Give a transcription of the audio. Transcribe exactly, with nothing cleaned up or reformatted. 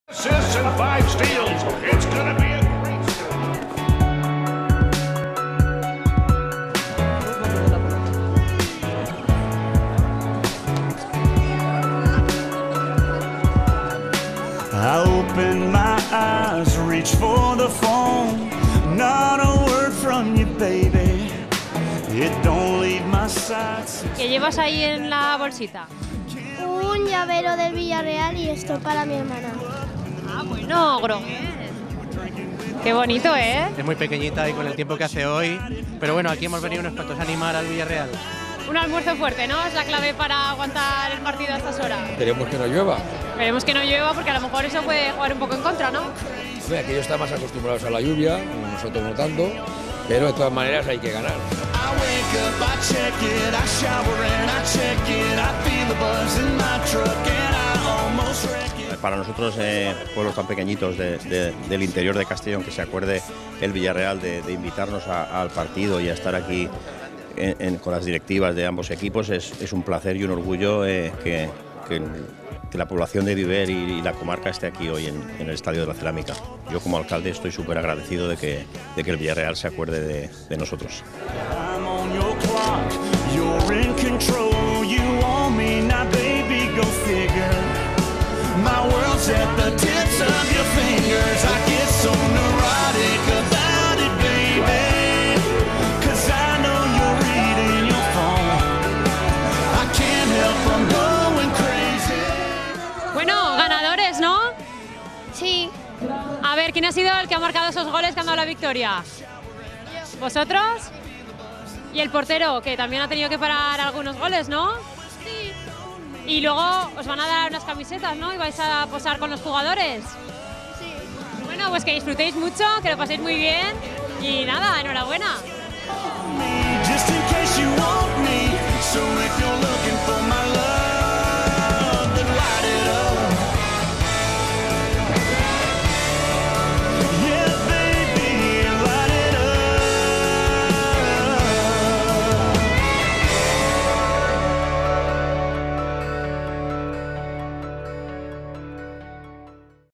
I open my eyes, reach for the phone. Not a word from you, baby. It don't leave my side. ¿Qué llevas ahí en la bolsita? Un llavero del Villarreal y esto para mi hermana. Ah, bueno, Groguet. Qué bonito, ¿eh? Es muy pequeñita y con el tiempo que hace hoy. Pero bueno, aquí hemos venido unos cuantos a animar al Villarreal. Un almuerzo fuerte, ¿no? Es la clave para aguantar el partido a estas horas. Esperemos que no llueva. Esperemos que no llueva porque a lo mejor eso puede jugar un poco en contra, ¿no? Hombre, aquellos están más acostumbrados a la lluvia, como nosotros notando, pero de todas maneras hay que ganar. Para nosotros, eh, pueblos tan pequeñitos de, de, del interior de Castellón, que se acuerde el Villarreal de, de invitarnos a, al partido y a estar aquí en, en, con las directivas de ambos equipos, es, es un placer y un orgullo eh, que, que, que la población de Viver y, y la comarca esté aquí hoy en, en el Estadio de la Cerámica. Yo como alcalde estoy súper agradecido de que, de que el Villarreal se acuerde de, de nosotros. Bueno, ganadores, ¿no? Sí. A ver, ¿quién ha sido el que ha marcado esos goles que han dado la victoria? ¿Vosotros? Y el portero, que también ha tenido que parar algunos goles, ¿no? Sí. Y luego os van a dar unas camisetas, ¿no? Y vais a posar con los jugadores. Sí. Bueno, pues que disfrutéis mucho, que lo paséis muy bien y nada, enhorabuena.